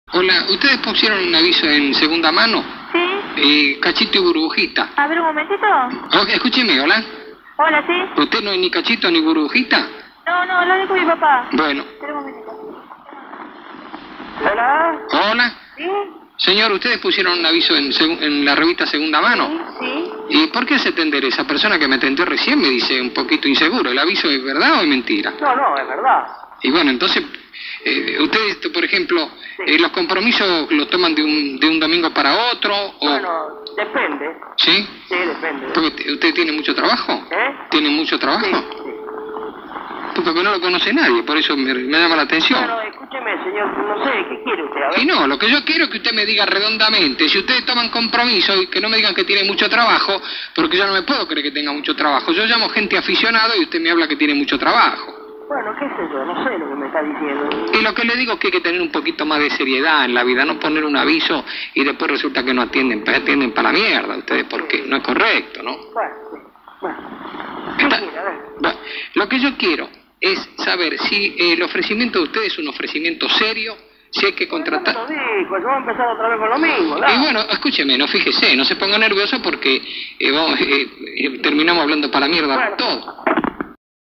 Hola, ¿ustedes pusieron un aviso en segunda mano? Sí. Cachito y burbujita. A ver, un momentito. Oh, escúcheme, hola. Hola, ¿sí? ¿Usted no es ni cachito ni burbujita? No, lo dijo mi papá. Bueno. Espera un momentito. Hola. Hola. ¿Sí? Señor, ¿ustedes pusieron un aviso en la revista Segunda Mano? Sí. ¿Y por qué se atender? Esa persona que me atendió recién me dice un poquito inseguro. ¿El aviso es verdad o es mentira? No, es verdad. Y bueno, entonces, ustedes, por ejemplo, los compromisos los toman de un domingo para otro, o... Bueno, depende. ¿Sí? Sí, depende. Porque ¿usted tiene mucho trabajo? ¿Tiene mucho trabajo? Sí. Porque no lo conoce nadie, por eso me llama la atención. Bueno, escúcheme, señor, no sé, ¿qué quiere usted? A ver. Y no, lo que yo quiero es que usted me diga redondamente, si ustedes toman compromiso y que no me digan que tiene mucho trabajo, porque yo no me puedo creer que tenga mucho trabajo. Yo llamo gente aficionado y usted me habla que tiene mucho trabajo. Bueno, qué sé yo, no sé lo que me está diciendo. Y lo que le digo es que hay que tener un poquito más de seriedad en la vida, no poner un aviso y después resulta que no atienden para la mierda ustedes, porque no es correcto, ¿no? Bueno. Está- Mira, a ver. Bueno, lo que yo quiero es saber si el ofrecimiento de ustedes es un ofrecimiento serio, si hay que contratar... No me lo dijo, yo voy a empezar otra vez con lo mismo, ¿no? Y bueno, escúcheme, no fíjese, no se ponga nervioso porque terminamos hablando para la mierda Bueno. todo.